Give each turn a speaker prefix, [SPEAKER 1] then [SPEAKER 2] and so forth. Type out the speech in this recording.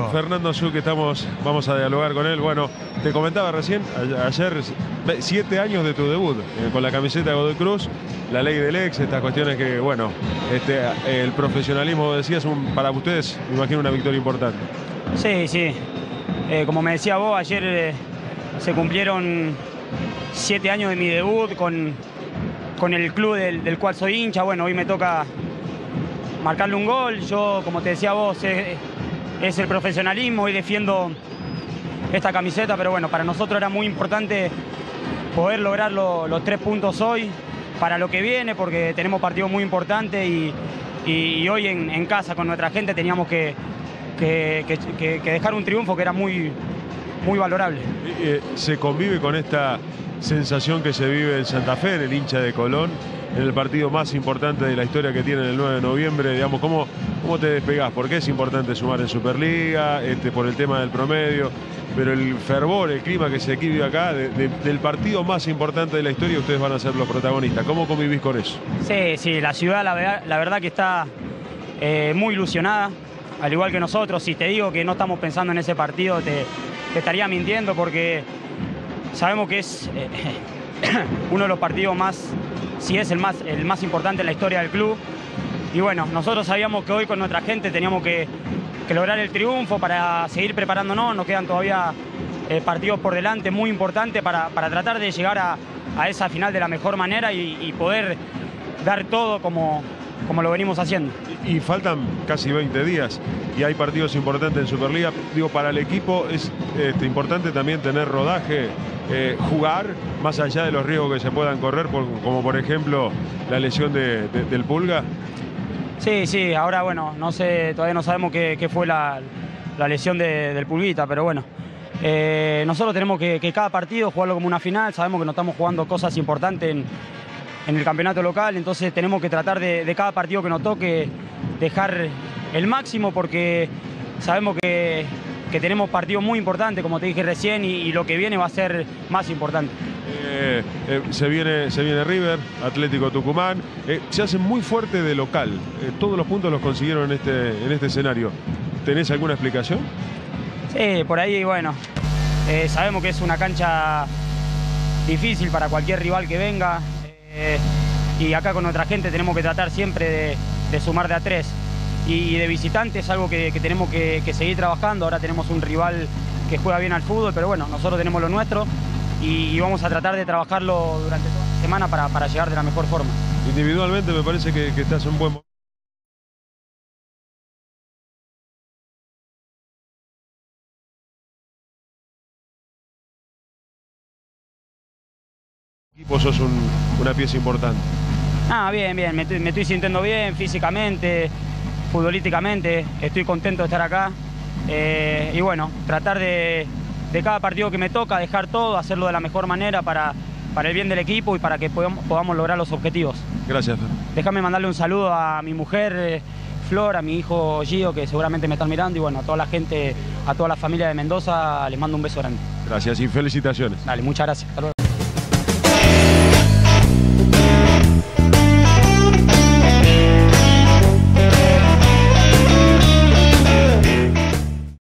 [SPEAKER 1] Fernando Zucchi, vamos a dialogar con él. Bueno, te comentaba recién, ayer 7 años de tu debut con la camiseta de Godoy Cruz, la ley del ex, estas cuestiones que, bueno, el profesionalismo, decías, para ustedes, me imagino, una victoria importante.
[SPEAKER 2] Sí, sí. Como me decía vos, ayer se cumplieron 7 años de mi debut con el club del cual soy hincha. Bueno, hoy me toca marcarle un gol. Yo, como te decía vos, es el profesionalismo y defiendo esta camiseta, pero bueno, para nosotros era muy importante poder lograr los 3 puntos hoy para lo que viene, porque tenemos partidos muy importantes y hoy en casa con nuestra gente teníamos que dejar un triunfo que era muy valorable.
[SPEAKER 1] Se convive con esta sensación que se vive en Santa Fe, en el hincha de Colón, en el partido más importante de la historia que tiene el 9 de noviembre, digamos, ¿cómo te despegás? Porque es importante sumar en Superliga, por el tema del promedio, pero el fervor, el clima que se vive acá, del partido más importante de la historia, ustedes van a ser los protagonistas. ¿Cómo convivís con eso?
[SPEAKER 2] Sí, sí, la ciudad la verdad que está muy ilusionada, al igual que nosotros. Si te digo que no estamos pensando en ese partido, te estaría mintiendo, porque sabemos que es uno de los partidos más, si es el más importante en la historia del club. Y bueno, nosotros sabíamos que hoy con nuestra gente teníamos que lograr el triunfo para seguir preparándonos. Nos quedan todavía partidos por delante muy importantes para tratar de llegar a esa final de la mejor manera y poder dar todo como lo venimos haciendo.
[SPEAKER 1] Y faltan casi 20 días y hay partidos importantes en Superliga. Digo, para el equipo es importante también tener rodaje, jugar más allá de los riesgos que se puedan correr, como por ejemplo la lesión del Pulga.
[SPEAKER 2] Sí, sí, ahora bueno, no sé, todavía no sabemos qué fue la lesión del Pulguita, pero bueno, nosotros tenemos que cada partido jugarlo como una final. Sabemos que no estamos jugando cosas importantes en el campeonato local, entonces tenemos que tratar de cada partido que nos toque dejar el máximo, porque sabemos que tenemos partidos muy importantes, como te dije recién, y lo que viene va a ser más importante.
[SPEAKER 1] Se viene River, Atlético Tucumán, se hace muy fuerte de local, todos los puntos los consiguieron en este escenario. ¿Tenés alguna explicación?
[SPEAKER 2] Sí, por ahí, bueno, sabemos que es una cancha difícil para cualquier rival que venga, y acá con nuestra gente tenemos que tratar siempre de sumar de a 3. Y de visitante es algo que tenemos que seguir trabajando. Ahora tenemos un rival que juega bien al fútbol, pero bueno, nosotros tenemos lo nuestro y vamos a tratar de trabajarlo durante toda la semana para llegar de la mejor forma.
[SPEAKER 1] Individualmente me parece que estás en un buen momento. Vos sos una pieza importante.
[SPEAKER 2] Bien, bien, me estoy sintiendo bien físicamente, futbolísticamente, estoy contento de estar acá, y bueno, tratar de cada partido que me toca dejar todo, hacerlo de la mejor manera para el bien del equipo y para que podamos lograr los objetivos.
[SPEAKER 1] Gracias, Fer.
[SPEAKER 2] Déjame mandarle un saludo a mi mujer Flor, a mi hijo Gio, que seguramente me están mirando, y bueno, a toda la gente, a toda la familia de Mendoza, les mando un beso grande.
[SPEAKER 1] Gracias y felicitaciones.
[SPEAKER 2] Dale, muchas gracias. Hasta luego.